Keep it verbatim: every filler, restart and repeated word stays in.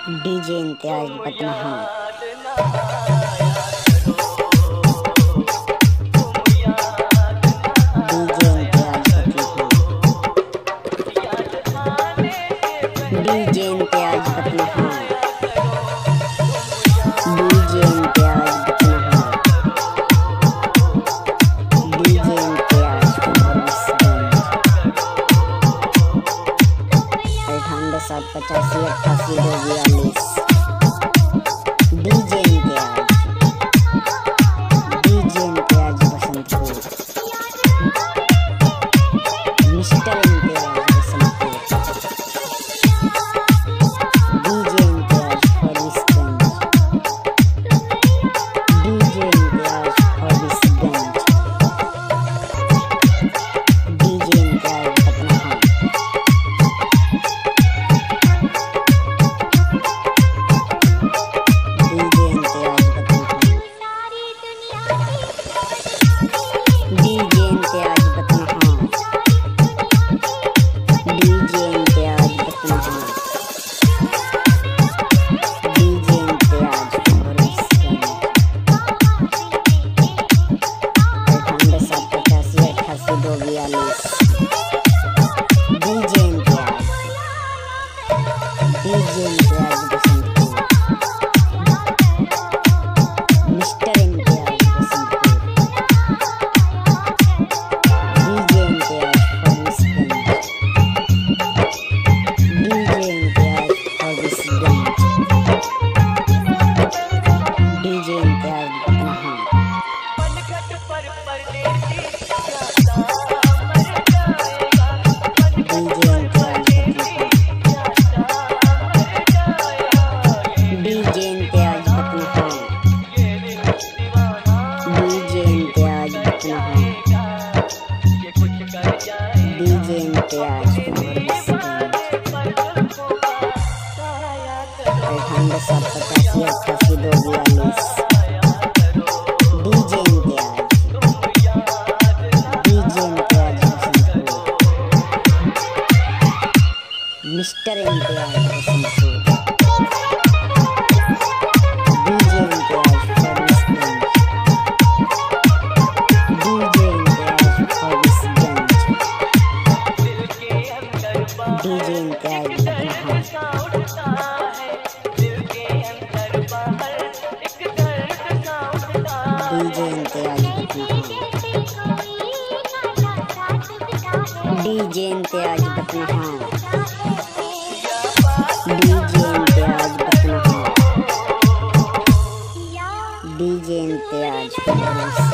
DJ Imtiaz Badanha. DJ Imtiaz Badanha. DJ Imtiaz Badanha. DJ Imtiaz अठानवे सात पचासी अट्ठासी दो बयालीस। DJ Imtiaz DJ Imtiaz Basantpur. Mister Imtiaz Basantpur. DJ Imtiaz Forbesganj. DJ Imtiaz Forbesganj. DJ Imtiaz Badanha. DJ Imtiaz Badanha. DJ Imtiaz Badanha. DJ Imtiaz Badanha. DJ Imtiaz Forbesganj. अठानवे सात पचासी अट्ठासी दो बयालीस। DJ Imtiaz DJ Imtiaz Basantpur. Mister Imtiaz Basantpur. DJ Imtiaz Forbesganj. DJ Imtiaz Forbesganj. DJ Imtiaz Badanha. DJ Imtiaz Badanha. DJ Imtiaz Badanha. DJ Imtiaz Badanha. DJ Imtiaz Forbesganj. अठानवे सात पचासी अट्ठासी दो बयालीस। DJ Imtiaz DJ Imtiaz Basantpur. Mister Imtiaz Basantpur. DJ Imtiaz Forbesganj. DJ Imtiaz Forbesganj. DJ Imtiaz Badanha. DJ Imtiaz Badanha. DJ Imtiaz Badanha. DJ Imtiaz Badanha. DJ Imtiaz Forbesganj.